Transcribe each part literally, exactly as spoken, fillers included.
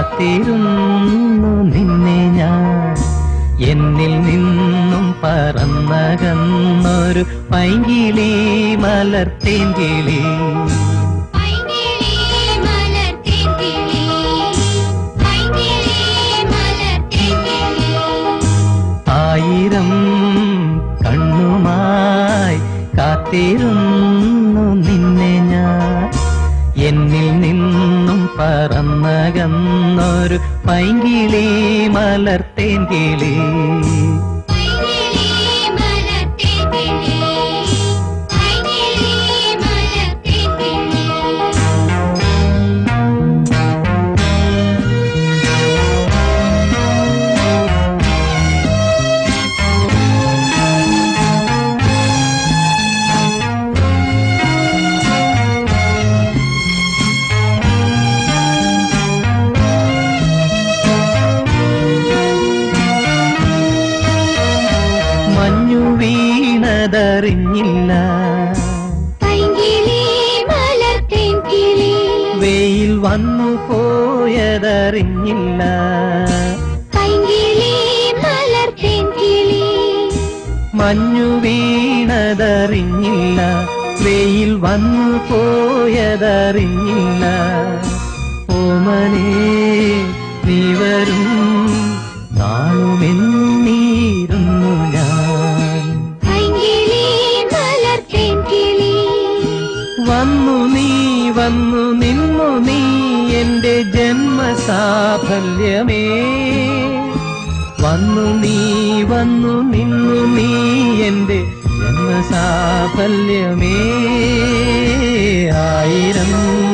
കാത്തിരുന്നു നിന്നെ ഞാൻ. എന്നിൽ നിന്നും പറന്നകന്നൊരു പൈങ്കിളി മലർത്തേങ്കിളി. ആയിരം കണ്ണുമായി കാത്തിരുന്നു നിന്നെ ഞാൻ. എന്നിൽ നിന്നും പറന്നകന്നൊരു പൈങ്കിളി മലർത്തേങ്കിളി. മഞ്ഞു വീണതറിഞ്ഞില്ല, വെയിൽ വന്നു പോയതറിഞ്ഞില്ല. മഞ്ഞു വീണതറിഞ്ഞില്ല, വെയിൽ വന്നു പോയതറിഞ്ഞില്ല. ഓമനേ നീ വരും നാളുമെന്നീരുന്നു ഞാൻ. വന്നു നീ വന്നു നിന്നു നീ എന്റെ ജന്മസാഫല്യമേ. വന്നു നീ വന്നു നിന്നു നീ എന്റെ ജന്മസാഫല്യമേ. ആയിരം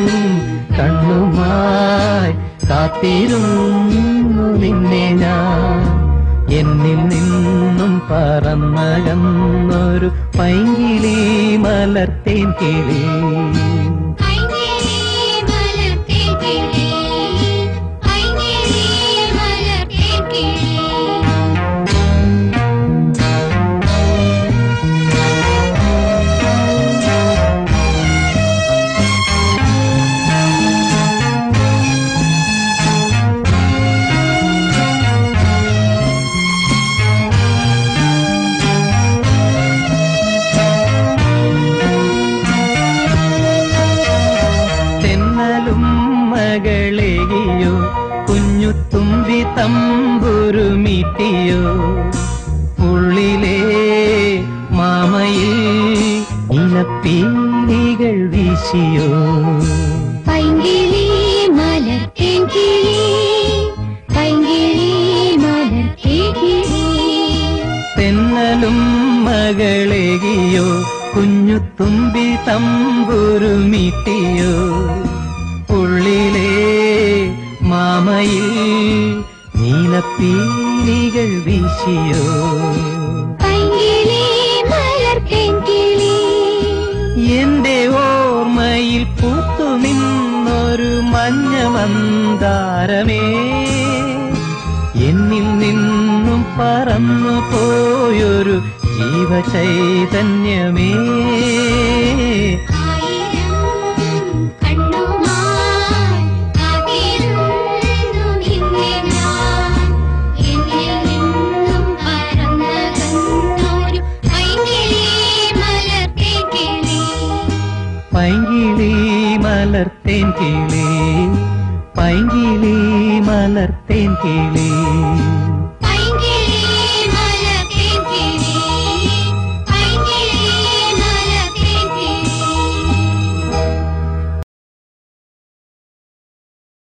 കണ്ണുമായി കാത്തിരുന്നു നിന്നെ ഞാൻ. എന്നിൽ നിന്നും പറന്നകന്നൊരു പൈങ്കിളി മലർത്തേങ്കിളി. മകളെയോ കുഞ്ഞു തുമ്പി തമ്പുരുമീട്ടിയോ. ഉള്ളിലെ മാമയിൽ ഇലപ്പീലികൾ വീശിയോ. പൈങ്കിളി മലർത്തേങ്കിളി, പൈങ്കിളി മലർത്തേങ്കിളി. തെന്നലും മകളെയോ കുഞ്ഞു തുമ്പി തമ്പുരുമീട്ടിയോ. ഉള്ളിലെ മാമയിൽ നീലപ്പീലികൾ വീശിയോ. പൈങ്കിളി മലർത്തേങ്കിളി. എന്റെ ഓർമ്മയിൽ പൂത്തു നിന്നൊരു മഞ്ഞ മന്ദാരമേ. എന്നിൽ നിന്നും പറന്നു പോയൊരു ജീവചൈതന്യമേ. പൈങ്കിളി മലർത്തേങ്കിളി, പൈങ്കിളി മലർത്തേങ്കിളി.